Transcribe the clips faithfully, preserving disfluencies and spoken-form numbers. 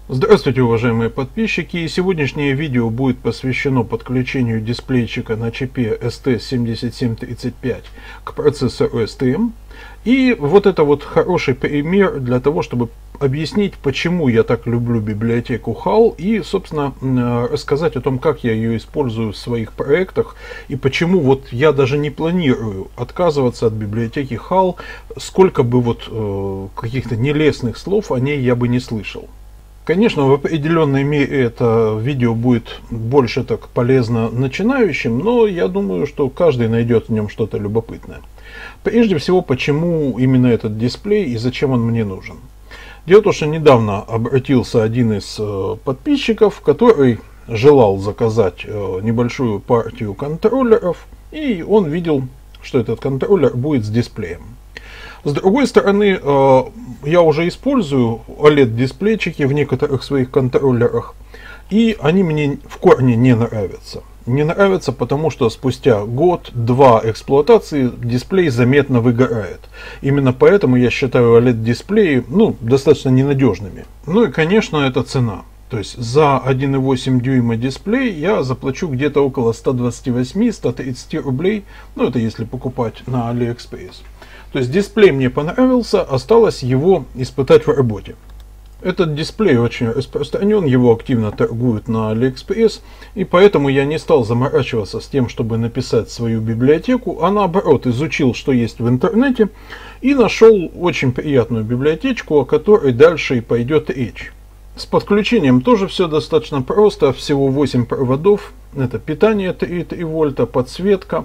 Здравствуйте, уважаемые подписчики! Сегодняшнее видео будет посвящено подключению дисплейчика на чипе эс ти семь семь три пять к процессору эс ти эм. И вот это вот хороший пример для того, чтобы объяснить, почему я так люблю библиотеку хал и, собственно, рассказать о том, как я ее использую в своих проектах и почему вот я даже не планирую отказываться от библиотеки хал, сколько бы вот э, каких-то нелестных слов о ней я бы не слышал. Конечно, в определенной мере это видео будет больше так полезно начинающим, но я думаю, что каждый найдет в нем что-то любопытное. Прежде всего, почему именно этот дисплей и зачем он мне нужен. Дело в том, что недавно обратился один из подписчиков, который желал заказать небольшую партию контроллеров, и он видел, что этот контроллер будет с дисплеем. С другой стороны, я уже использую о лед-дисплейчики в некоторых своих контроллерах, и они мне в корне не нравятся. Не нравятся, потому что спустя год-два эксплуатации дисплей заметно выгорает. Именно поэтому я считаю о лед-дисплеи ну, достаточно ненадежными. Ну и, конечно, это цена. То есть за один и восемь дюйма дисплей я заплачу где-то около ста двадцати восьми — ста тридцати рублей. Ну это если покупать на AliExpress. То есть дисплей мне понравился, осталось его испытать в работе. Этот дисплей очень распространен, его активно торгуют на AliExpress, и поэтому я не стал заморачиваться с тем, чтобы написать свою библиотеку, а наоборот изучил, что есть в интернете, и нашел очень приятную библиотечку, о которой дальше и пойдет речь. С подключением тоже все достаточно просто, всего восемь проводов, это питание три и три вольта, подсветка,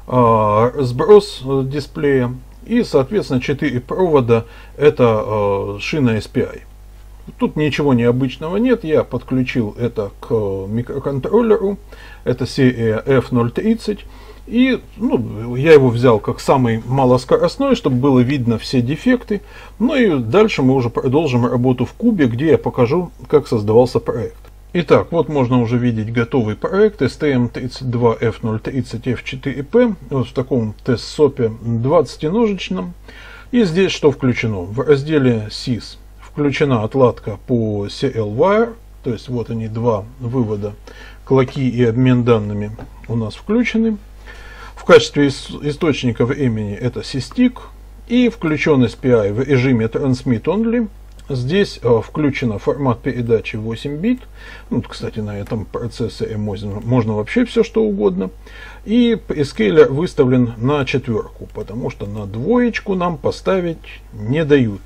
сброс дисплея. И, соответственно, четыре провода — это э, шина эс пи ай. Тут ничего необычного нет. Я подключил это к микроконтроллеру. Это серия эф ноль тридцать. И ну, я его взял как самый малоскоростной, чтобы было видно все дефекты. Ну и дальше мы уже продолжим работу в кубе, где я покажу, как создавался проект. Итак, вот можно уже видеть готовый проект эс ти эм тридцать два эф ноль тридцать эф четыре пи, вот в таком тест-сопе двадцатиножечном. И здесь что включено? В разделе сис включена отладка по си эл Wire, то есть вот они, два вывода, клоки и обмен данными у нас включены. В качестве источника времени это систик и включен эс пи ай в режиме Transmit Only. Здесь э, включено формат передачи восемь бит. Ну, кстати, на этом процессоре можно, можно вообще все что угодно. И прескейлер выставлен на четверку, потому что на двоечку нам поставить не дают.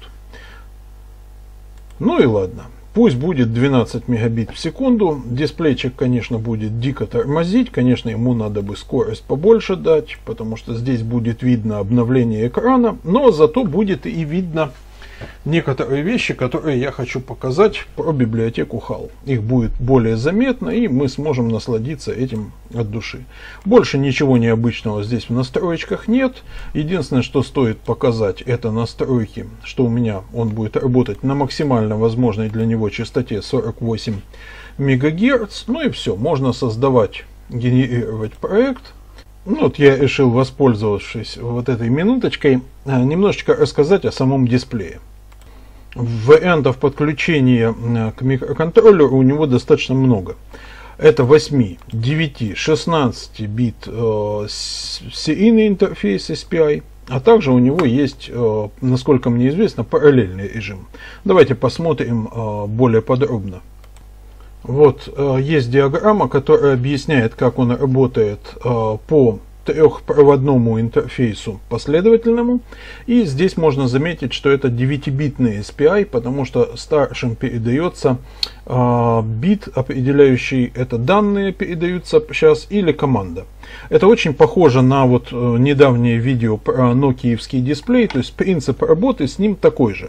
Ну и ладно. Пусть будет двенадцать мегабит в секунду. Дисплейчик, конечно, будет дико тормозить. Конечно, ему надо бы скорость побольше дать, потому что здесь будет видно обновление экрана. Но зато будет и видно некоторые вещи, которые я хочу показать про библиотеку хал. Их будет более заметно, и мы сможем насладиться этим от души. Больше ничего необычного здесь в настроечках нет. Единственное, что стоит показать, это настройки, что у меня он будет работать на максимально возможной для него частоте сорок восемь мегагерц. Ну и все, можно создавать, генерировать проект. Ну, вот я решил, воспользовавшись вот этой минуточкой, немножечко рассказать о самом дисплее. Вариантов подключения к микроконтроллеру у него достаточно много. Это восемь, девять, шестнадцать бит э, серийный интерфейс эс пи ай, а также у него есть, э, насколько мне известно, параллельный режим. Давайте посмотрим э, более подробно. Вот э, есть диаграмма, которая объясняет, как он работает э, по трехпроводному интерфейсу последовательному. И здесь можно заметить, что это девятибитный эс пи ай, потому что старшим передается э, бит, определяющий это данные передаются сейчас, или команда. Это очень похоже на вот э, недавнее видео про нокиевский дисплей, то есть принцип работы с ним такой же.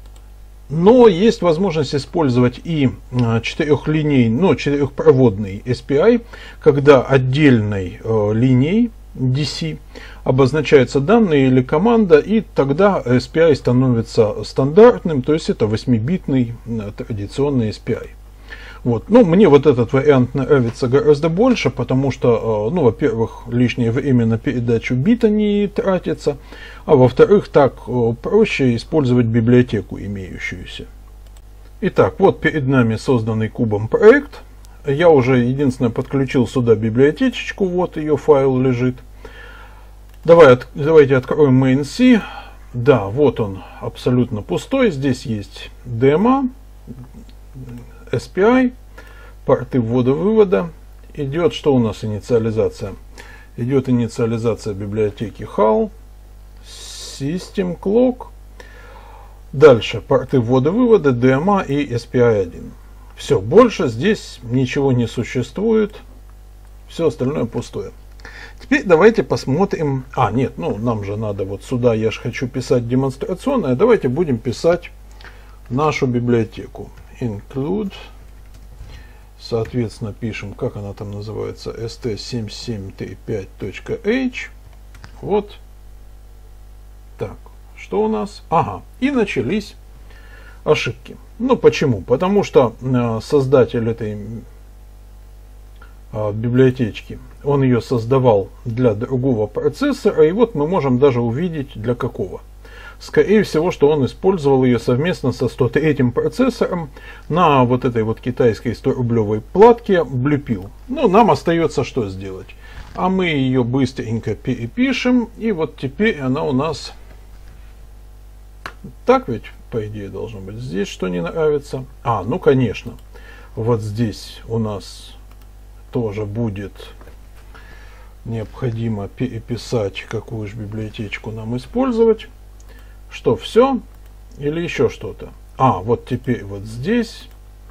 Но есть возможность использовать и четырехлинейный, ну, четырехпроводный эс пи ай, когда отдельной э, линией ди си обозначаются данные или команда, и тогда эс пи ай становится стандартным, то есть это восьмибитный э, традиционный эс пи ай. Вот. Но мне вот этот вариант нравится гораздо больше, потому что, ну, во-первых, лишнее время на передачу бита не тратится, а во-вторых, так проще использовать библиотеку имеющуюся. Итак, вот перед нами созданный кубом проект. Я уже единственное подключил сюда библиотечечку, вот ее файл лежит. Давай, от, давайте откроем main.c. Да, вот он абсолютно пустой. Здесь есть демо, эс пи ай, порты ввода-вывода. Идет, что у нас инициализация? Идет инициализация библиотеки хал, system clock. Дальше порты ввода-вывода, ди эм эй и эс пи ай один. Все, больше здесь ничего не существует. Все остальное пустое. Теперь давайте посмотрим. А, нет, ну нам же надо вот сюда, я же хочу писать демонстрационное. Давайте будем писать нашу библиотеку. Include. Соответственно, пишем, как она там называется, эс ти семь семь три пять точка эйч. Вот. Так, что у нас? Ага, и начались ошибки. Ну, почему? Потому что э, создатель этой э, библиотечки, он ее создавал для другого процессора, и вот мы можем даже увидеть для какого. Скорее всего, что он использовал ее совместно со сто третьим процессором на вот этой вот китайской сто-рублевой платке Bluepill. Ну, нам остается что сделать? А мы ее быстренько перепишем, и вот теперь она у нас... Так ведь, по идее, должно быть. Здесь что не нравится? А, ну, конечно. Вот здесь у нас тоже будет необходимо переписать, какую же библиотечку нам использовать. Что, все? Или еще что-то? А, вот теперь вот здесь.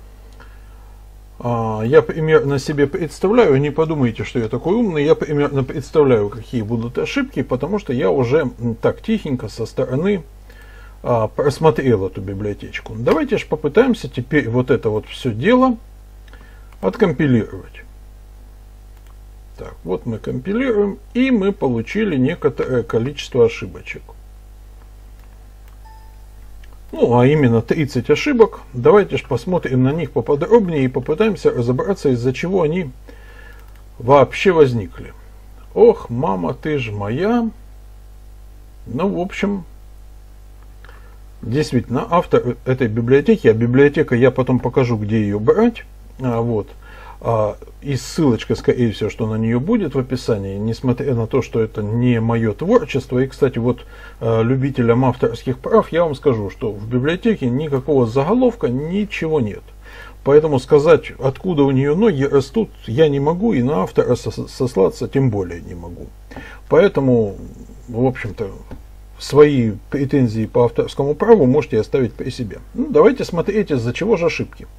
А, я примерно себе представляю, не подумайте, что я такой умный, я примерно представляю, какие будут ошибки, потому что я уже так тихенько со стороны а, просмотрел эту библиотечку. Давайте же попытаемся теперь вот это вот все дело откомпилировать. Так, вот мы компилируем, и мы получили некоторое количество ошибочек. Ну, а именно тридцать ошибок. Давайте же посмотрим на них поподробнее и попытаемся разобраться, из-за чего они вообще возникли. Ох, мама, ты ж моя. Ну, в общем, действительно, автор этой библиотеки, а библиотека, я потом покажу, где ее брать. А, вот. А, и ссылочка, скорее всего, что на нее будет в описании, несмотря на то, что это не мое творчество. И, кстати, вот а, любителям авторских прав я вам скажу, что в библиотеке никакого заголовка, ничего нет. Поэтому сказать, откуда у нее ноги растут, я не могу, и на автора сослаться тем более не могу. Поэтому, в общем-то, свои претензии по авторскому праву можете оставить при себе. Ну, давайте смотреть, из-за чего же ошибки.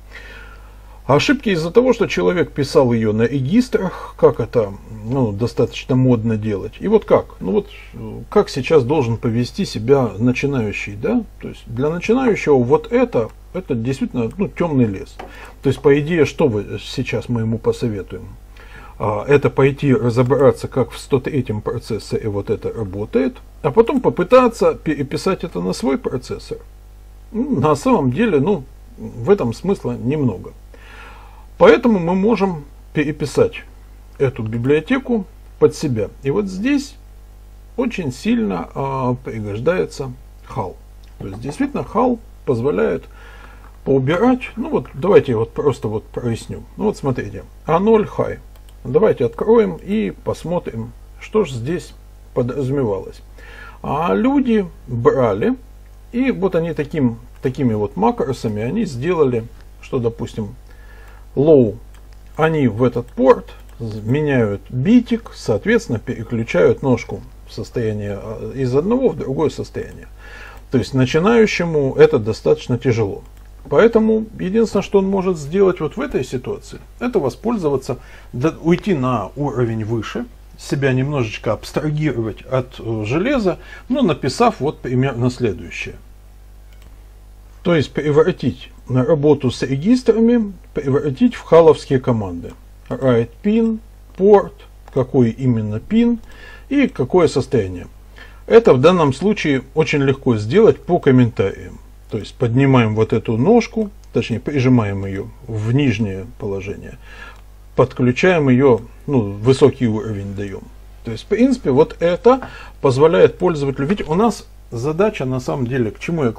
Ошибки из-за того, что человек писал ее на регистрах, как это ну, достаточно модно делать. И вот как? Ну вот как сейчас должен повести себя начинающий, да? То есть для начинающего вот это, это действительно ну, темный лес. То есть по идее, что вы сейчас мы ему посоветуем? А, это пойти разобраться, как в сто третьем процессоре вот это работает, а потом попытаться переписать это на свой процессор. Ну, на самом деле, ну, в этом смысла немного. Поэтому мы можем переписать эту библиотеку под себя. И вот здесь очень сильно э, пригождается хал. То есть действительно хал позволяет поубирать. Ну вот давайте вот просто вот проясню. Ну вот смотрите. а ноль high. Давайте откроем и посмотрим, что же здесь подразумевалось. А люди брали, и вот они таким, такими вот макросами они сделали, что допустим, low, они в этот порт меняют битик, соответственно переключают ножку в состояние из одного в другое состояние. То есть начинающему это достаточно тяжело. Поэтому единственное, что он может сделать вот в этой ситуации, это воспользоваться, уйти на уровень выше, себя немножечко абстрагировать от железа, но написав вот примерно следующее. То есть превратить на работу с регистрами, превратить в халовские команды. Write pin, порт, какой именно pin и какое состояние. Это в данном случае очень легко сделать по комментариям. То есть поднимаем вот эту ножку, точнее прижимаем ее в нижнее положение, подключаем ее, ну, высокий уровень даем. То есть в принципе вот это позволяет пользователю, ведь у нас задача на самом деле, к чему я клоню?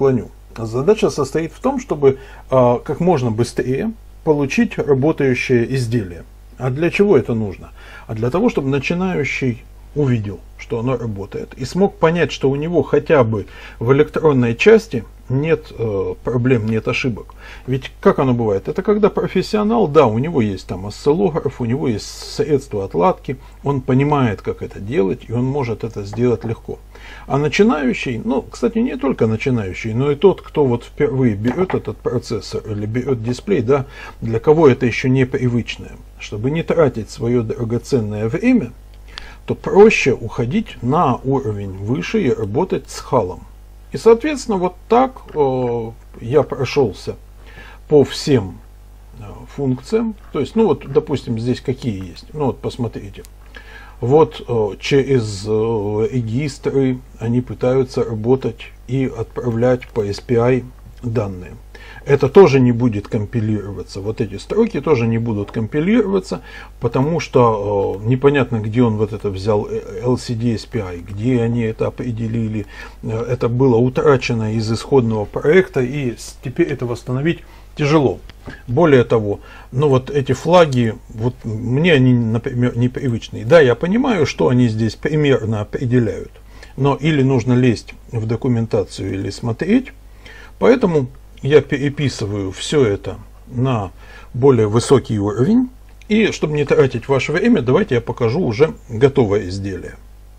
Задача состоит в том, чтобы э, как можно быстрее получить работающее изделие. А для чего это нужно? А для того, чтобы начинающий увидел, что оно работает, и смог понять, что у него хотя бы в электронной части нет э, проблем, нет ошибок. Ведь как оно бывает? Это когда профессионал, да, у него есть там осциллограф, у него есть средства отладки, он понимает, как это делать, и он может это сделать легко. А начинающий, ну, кстати, не только начинающий, но и тот, кто вот впервые берет этот процессор или берет дисплей, да, для кого это еще непривычное, чтобы не тратить свое драгоценное время, то проще уходить на уровень выше и работать с халом. И, соответственно, вот так э, я прошелся по всем э, функциям. То есть, ну вот, допустим, здесь какие есть. Ну вот, посмотрите. Вот э, через э, регистры они пытаются работать и отправлять по эс пи ай данные. Это тоже не будет компилироваться. Вот эти строки тоже не будут компилироваться, потому что э, непонятно, где он вот это взял эл си ди эс пи ай, где они это определили. Это было утрачено из исходного проекта, и теперь это восстановить тяжело. Более того, ну вот эти флаги, вот мне они, например, непривычные. Да, я понимаю, что они здесь примерно определяют, но или нужно лезть в документацию, или смотреть. Поэтому я переписываю все это на более высокий уровень. И чтобы не тратить ваше время, давайте я покажу уже готовое изделие.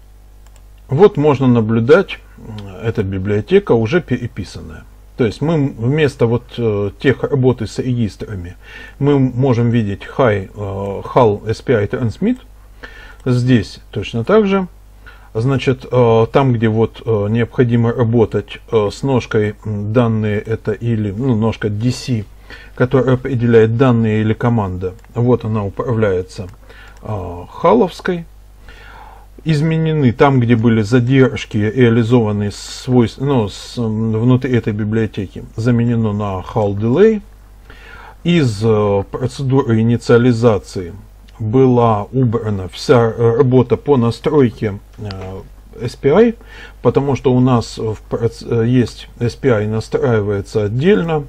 Вот можно наблюдать, эта библиотека уже переписанная. То есть мы вместо вот э, тех работы с регистрами, мы можем видеть High, э, хал эс пи ай Transmit. Здесь точно так же. Значит, там, где вот необходимо работать с ножкой данные, это или ну, ножка ди си, которая определяет данные или команда, вот она управляется халовской. Изменены там, где были задержки, реализованные свойств, ну, с, внутри этой библиотеки, заменено на хал Delay. Из процедуры инициализации была убрана вся работа по настройке эс пи ай, потому что у нас в, есть эс пи ай, настраивается отдельно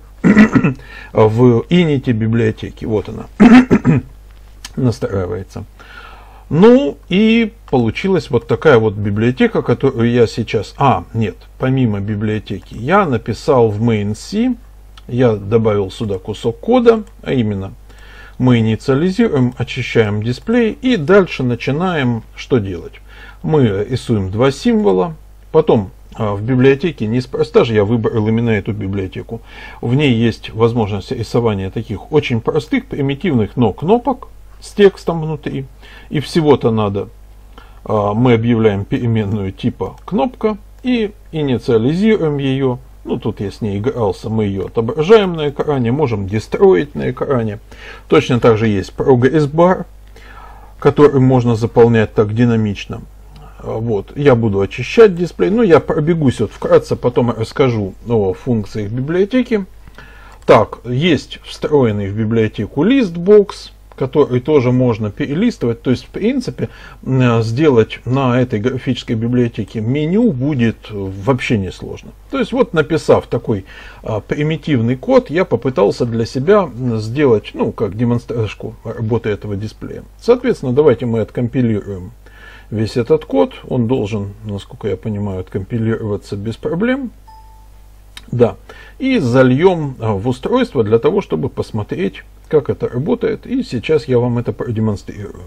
в Init библиотеке. Вот она настраивается. Ну и получилась вот такая вот библиотека, которую я сейчас... А, нет, помимо библиотеки, я написал в main.c, я добавил сюда кусок кода, а именно мы инициализируем, очищаем дисплей и дальше начинаем что делать. Мы рисуем два символа, потом в библиотеке, неспроста же я выбрал именно эту библиотеку, в ней есть возможность рисования таких очень простых, примитивных, но кнопок с текстом внутри. И всего-то надо, мы объявляем переменную типа кнопка и инициализируем ее. Ну, тут я с ней игрался, мы ее отображаем на экране, можем дестроить на экране. Точно так же есть Progress Bar, который можно заполнять так динамично. Вот. Я буду очищать дисплей, но я пробегусь вот вкратце, потом расскажу о функциях библиотеки. Так, есть встроенный в библиотеку листбокс, который тоже можно перелистывать. То есть, в принципе, сделать на этой графической библиотеке меню будет вообще несложно. То есть, вот написав такой а, примитивный код, я попытался для себя сделать, ну, как демонстрацию работы этого дисплея. Соответственно, давайте мы откомпилируем весь этот код. Он должен, насколько я понимаю, откомпилироваться без проблем. Да. И зальем в устройство для того, чтобы посмотреть, как это работает. И сейчас я вам это продемонстрирую.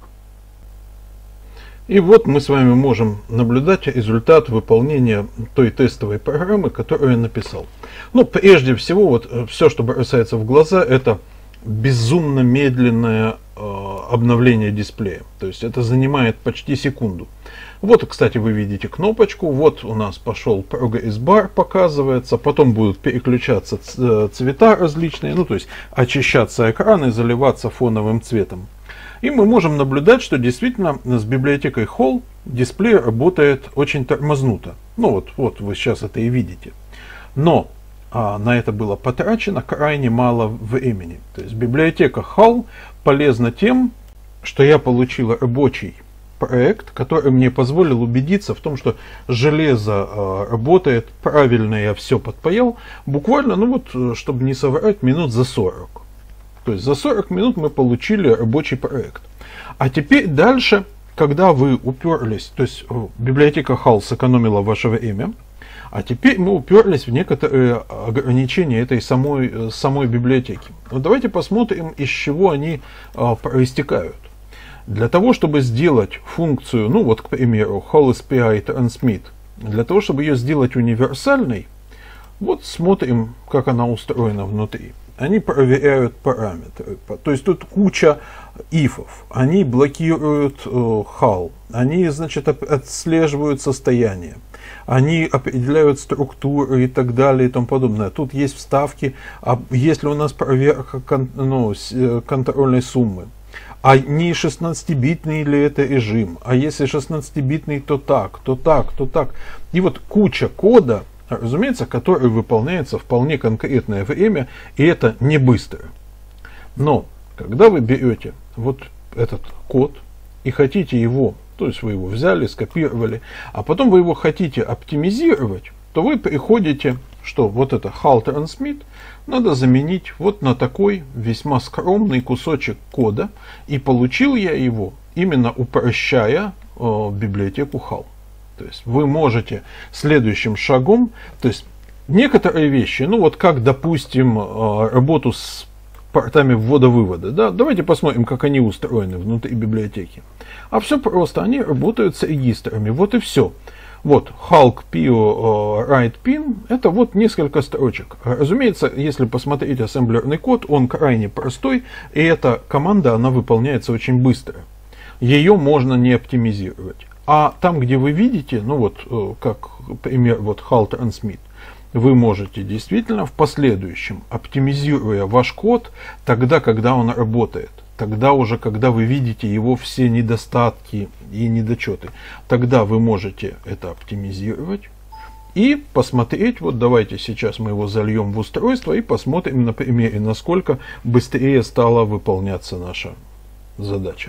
И вот мы с вами можем наблюдать результат выполнения той тестовой программы, которую я написал. Ну, прежде всего, вот все, что бросается в глаза, это безумно медленное э, обновление дисплея. То есть это занимает почти секунду. Вот, кстати, вы видите кнопочку. Вот у нас пошел Progress Bar, показывается. Потом будут переключаться цвета различные. Ну, то есть очищаться экран и заливаться фоновым цветом. И мы можем наблюдать, что действительно с библиотекой Hall дисплей работает очень тормознуто. Ну вот, вот вы сейчас это и видите. Но а, на это было потрачено крайне мало времени. То есть библиотека Hall полезна тем, что я получил рабочий проект, который мне позволил убедиться в том, что железо э, работает правильно, я все подпаял, буквально, ну вот, чтобы не соврать, минут за сорок. То есть за сорок минут мы получили рабочий проект. А теперь дальше, когда вы уперлись, то есть библиотека хал сэкономила ваше время, а теперь мы уперлись в некоторые ограничения этой самой, самой библиотеки. Вот давайте посмотрим, из чего они э, проистекают. Для того, чтобы сделать функцию, ну вот, к примеру, hall.spi transmit, для того, чтобы ее сделать универсальной, вот смотрим, как она устроена внутри. Они проверяют параметры. То есть тут куча ифов. Они блокируют э, хал. Они, значит, отслеживают состояние. Они определяют структуры и так далее и тому подобное. Тут есть вставки. А если у нас проверка кон, ну, контрольной суммы, а не шестнадцатибитный ли это режим? А если шестнадцатибитный, то так, то так, то так. И вот куча кода, разумеется, который выполняется в вполне конкретное время, и это не быстро. Но, когда вы берете вот этот код и хотите его, то есть вы его взяли, скопировали, а потом вы его хотите оптимизировать, то вы приходите, что вот это hall transmit надо заменить вот на такой весьма скромный кусочек кода, и получил я его именно упрощая э, библиотеку хал. То есть вы можете следующим шагом, то есть некоторые вещи, ну вот как, допустим, э, работу с портами ввода-вывода, да, давайте посмотрим, как они устроены внутри библиотеки. А все просто, они работают с регистрами, вот и все. Вот, Hulk Pio Write Pin, это вот несколько строчек. Разумеется, если посмотреть ассемблерный код, он крайне простой, и эта команда, она выполняется очень быстро. Ее можно не оптимизировать. А там, где вы видите, ну вот, как пример, вот Hall Transmit, вы можете действительно в последующем, оптимизируя ваш код, тогда, когда он работает, тогда уже, когда вы видите его все недостатки и недочеты, тогда вы можете это оптимизировать и посмотреть, вот давайте сейчас мы его зальем в устройство и посмотрим на примере, насколько быстрее стала выполняться наша задача.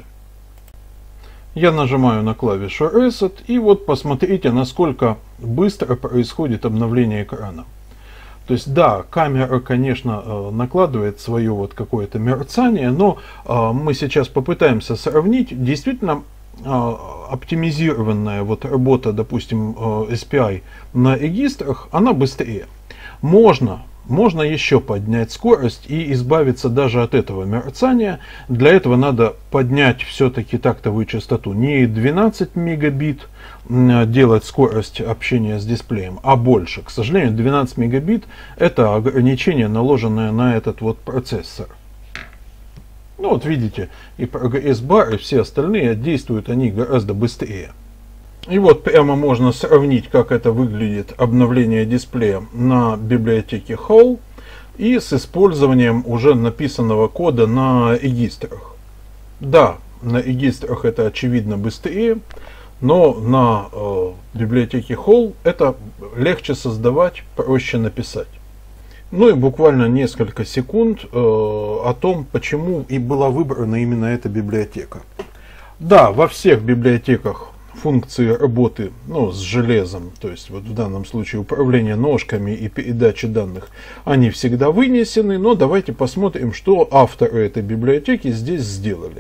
Я нажимаю на клавишу Reset, и вот посмотрите, насколько быстро происходит обновление экрана. То есть, да, камера, конечно, накладывает свое вот какое-то мерцание, но мы сейчас попытаемся сравнить. Действительно, оптимизированная вот работа, допустим, эс пи ай на регистрах, она быстрее. Можно, можно еще поднять скорость и избавиться даже от этого мерцания. Для этого надо поднять все-таки тактовую частоту. Не двенадцать мегабит делать скорость общения с дисплеем, а больше. К сожалению, двенадцать мегабит это ограничение, наложенное на этот вот процессор. Ну вот видите, и прогресс-бар, и все остальные действуют они гораздо быстрее. И вот прямо можно сравнить, как это выглядит обновление дисплея на библиотеке хал и с использованием уже написанного кода на регистрах. Да, на регистрах это очевидно быстрее, но на э, библиотеке хал это легче создавать, проще написать. Ну и буквально несколько секунд э, о том, почему и была выбрана именно эта библиотека. Да, во всех библиотеках функции работы, ну, с железом, то есть вот в данном случае управление ножками и передача данных, они всегда вынесены, но давайте посмотрим, что авторы этой библиотеки здесь сделали.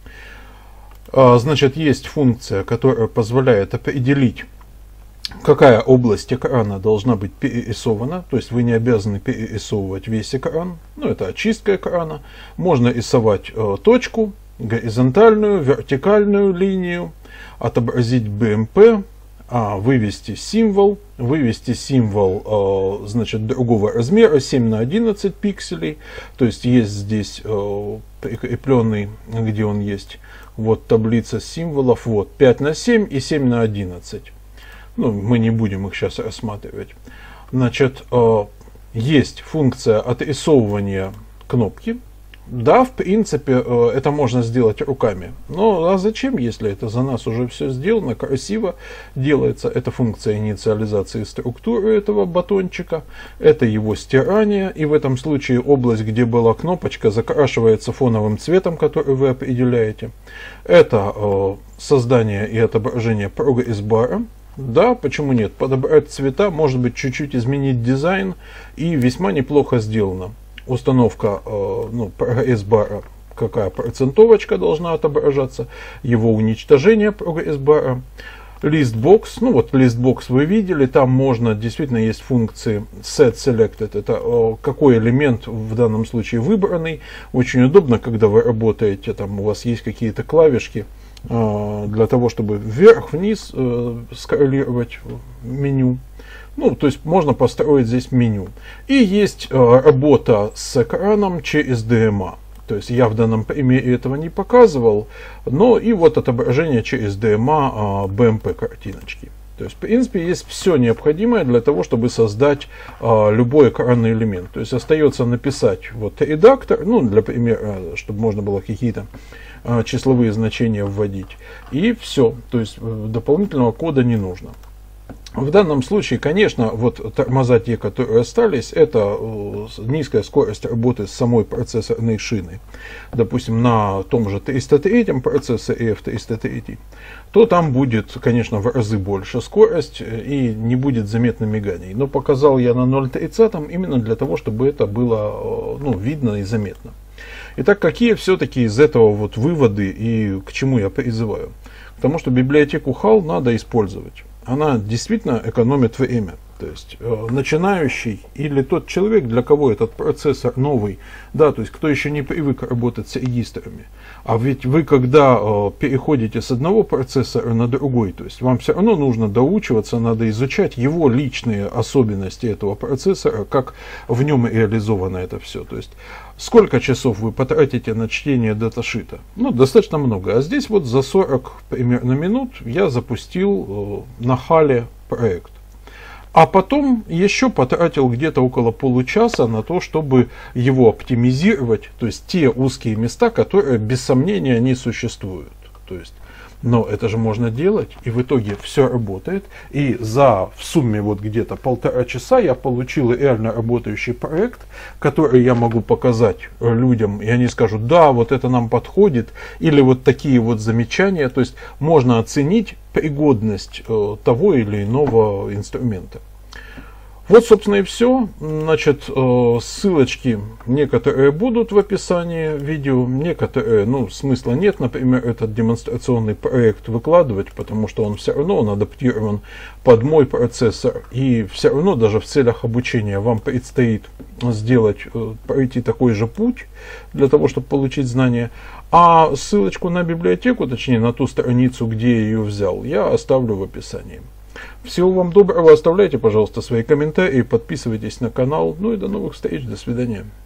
А, значит, есть функция, которая позволяет определить, какая область экрана должна быть перерисована, то есть вы не обязаны перерисовывать весь экран, ну, это очистка экрана, можно рисовать э, точку, горизонтальную, вертикальную линию, отобразить би эм пи, а, вывести символ, вывести символ э, значит, другого размера, семь на одиннадцать пикселей, то есть есть здесь э, прикрепленный, где он есть, вот таблица символов, вот пять на семь и семь на одиннадцать. Ну, мы не будем их сейчас рассматривать. Значит, э, есть функция отрисовывания кнопки, Да, в принципе, это можно сделать руками. Но а зачем, если это за нас уже все сделано, красиво делается? Это функция инициализации структуры этого батончика, это его стирание, и в этом случае область, где была кнопочка, закрашивается фоновым цветом, который вы определяете. Это э, создание и отображение прогресс-бара. Да, почему нет? Подобрать цвета, может быть, чуть-чуть изменить дизайн, и весьма неплохо сделано. Установка э, ну, прогресс-бара, какая процентовочка должна отображаться, его уничтожение прогресс-бара, листбокс, ну вот листбокс вы видели, там можно, действительно есть функции set selected, это э, какой элемент в данном случае выбранный, очень удобно, когда вы работаете, там у вас есть какие-то клавишки, э, для того, чтобы вверх-вниз э, скроллировать меню. Ну, то есть можно построить здесь меню. И есть э, работа с экраном через ди эм эй. То есть я в данном примере этого не показывал, но и вот отображение через ди эм эй э, би эм пи картиночки. То есть, в принципе, есть все необходимое для того, чтобы создать э, любой экранный элемент. То есть остается написать вот редактор, ну, для примера, чтобы можно было какие-то э, числовые значения вводить. И все. То есть э, дополнительного кода не нужно. В данном случае, конечно, вот тормоза те, которые остались, это низкая скорость работы с самой процессорной шиной. Допустим, на том же триста третьем процессоре эф триста три, то там будет, конечно, в разы больше скорость и не будет заметно миганий. Но показал я на ноль тридцать именно для того, чтобы это было, ну, видно и заметно. Итак, какие все-таки из этого вот выводы и к чему я призываю? К тому, что библиотеку хал надо использовать. Она действительно экономит время. То есть э, начинающий или тот человек, для кого этот процессор новый, да, то есть кто еще не привык работать с регистрами. А ведь вы, когда э, переходите с одного процессора на другой, то есть вам все равно нужно доучиваться, надо изучать его личные особенности этого процессора, как в нем реализовано это все. То есть сколько часов вы потратите на чтение даташита? Ну, достаточно много. А здесь вот за сорок примерно минут я запустил э, на хале проект. А потом еще потратил где-то около получаса на то, чтобы его оптимизировать, то есть те узкие места, которые без сомнения не существуют. То есть, но это же можно делать, и в итоге все работает. И за в сумме вот где-то полтора часа я получил реально работающий проект, который я могу показать людям, и они скажут, да, вот это нам подходит, или вот такие вот замечания. То есть можно оценить пригодность э, того или иного инструмента. Вот, собственно, и все. Значит, э, ссылочки некоторые будут в описании видео, некоторые, ну, смысла нет, например, этот демонстрационный проект выкладывать, потому что он все равно он адаптирован под мой процессор, и все равно даже в целях обучения вам предстоит сделать, э, пройти такой же путь для того, чтобы получить знания. А ссылочку на библиотеку, точнее на ту страницу, где я ее взял, я оставлю в описании. Всего вам доброго, оставляйте, пожалуйста, свои комментарии, подписывайтесь на канал, ну и до новых встреч, до свидания.